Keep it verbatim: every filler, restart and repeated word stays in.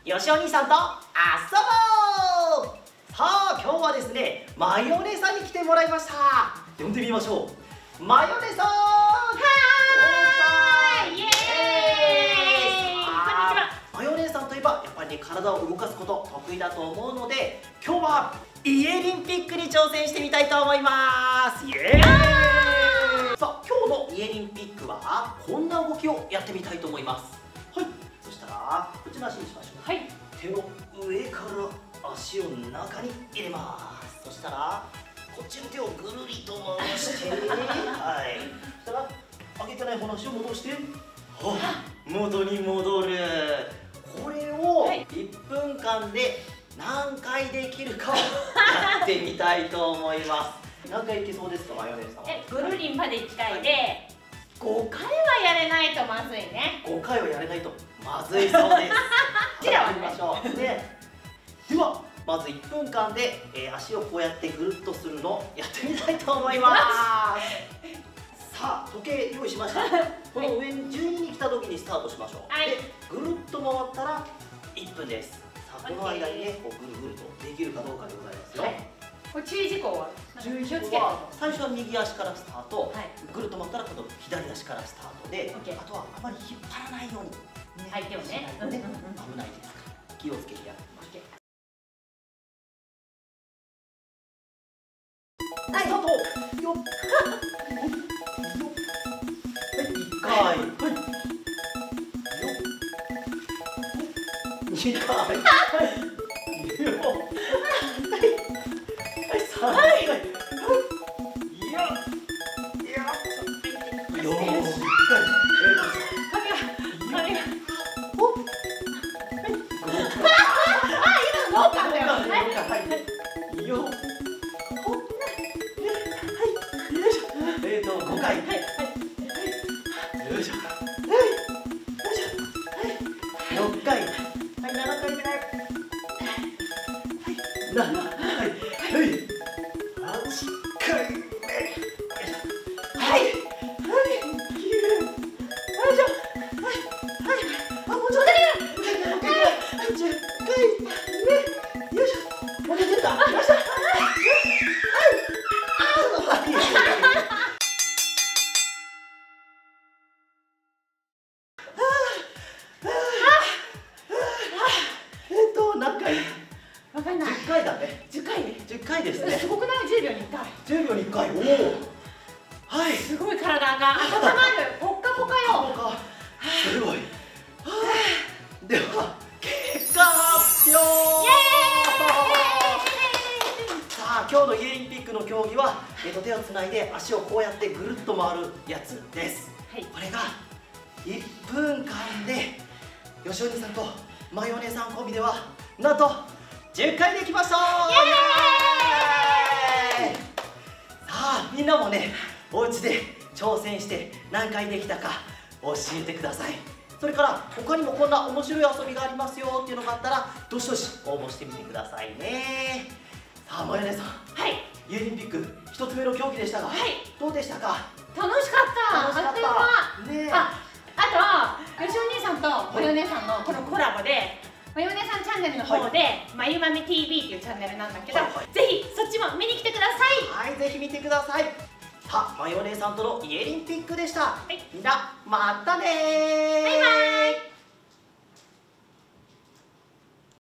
よしお兄さんと遊ぼう。さあ今日はですね、マヨネさんに来てもらいました。呼んでみましょう。マヨネさん。はーい、イエーイ。こんにちは。 マヨネさんといえばやっぱりね、体を動かすこと得意だと思うので、今日はイエリンピックに挑戦してみたいと思います。イエーイ。さあ今日のイエリンピックはこんな動きをやってみたいと思います。はい、そしたらこっちの足にしましょう。 はい、 手を上から足を中に入れます。そしたらこっちの手をぐるりと回してはい、そしたら上げてない方の足を戻して、はあ、元に戻る。これをいっぷんかんで何回できるかをやってみたいと思います。何回いけそうですか、マヨネーさんは。 え、ぐるりんまでいきたいで、ごかいはやれないとまずいね。 ごかいはやれないとまずいそうです。 じゃあやってみましょう。で、ではまずいっぷんかんで、えー、足をこうやってぐるっとするのをやってみたいと思います。さあ時計用意しました。この上にじゅうにに来た時にスタートしましょう。 はい、 でぐるっと回ったらいっぷんです。さあこの間にね、こうぐるぐるとできるかどうかでございますよ。はい、 これ注意事項は注意事項は最初は右足からスタート、はい、ぐるっと回ったら今度左足からスタートで、あとはあまり引っ張らないように、ね、 相手をね、 危ないですから気をつけてやってみましょう。はい、スタート。よっ。はい、いっかい。はい。よっ。にかい。はい。よっ。はい。はい、さんかい。はい。よっ。よっ。よっ。えっとごかい。はいはい。よいしょ。はい。よいしょ。はい。ろっかい。はい、ななかいめ。はい。ななかい。はい。はちかいめ。よいしょ。はい。はい。きゅう。よいしょ。はい。はい。あ、もうちょっとだけ。はい。はい。じゅっかいめ。よいしょ。もう出てた。よいしょ。じゅっかいだね。じゅっかいね。じゅっかいですね。 すごくない？じゅうびょうにいっかい。 じゅうびょうにいっかい。おお。はい。 すごい体が温まる。ポッカポカよ。 ポカポカ。すごい。では結果発表。さあ今日のイエリンピックの競技は、えっと手をつないで足をこうやってぐるっと回るやつです。はい。これがいっぷんかんでよしお兄さんとマヨネさんコンビではなんとじゅっかいできました。イエーイ。さあみんなもね、お家で挑戦して何回できたか教えてください。それから他にもこんな面白い遊びがありますよっていうのがあったらどしどし応募してみてくださいね。さあマヨネさん、はい、イエリンピック一つ目の競技でしたが、はい、どうでしたか？ 楽しかった。 楽しかったね。 あ、あとよしお兄さんとマヨネさんのこのコラボで、マヨネさんチャンネルの方で、はい、まゆまめ ティービー っていうチャンネルなんだけど、はいはい、ぜひそっちも見に来てください。 はい、ぜひ見てください。さあ、マヨネさんとのイエリンピックでした。はい、みんなまたねー。 バイバイ。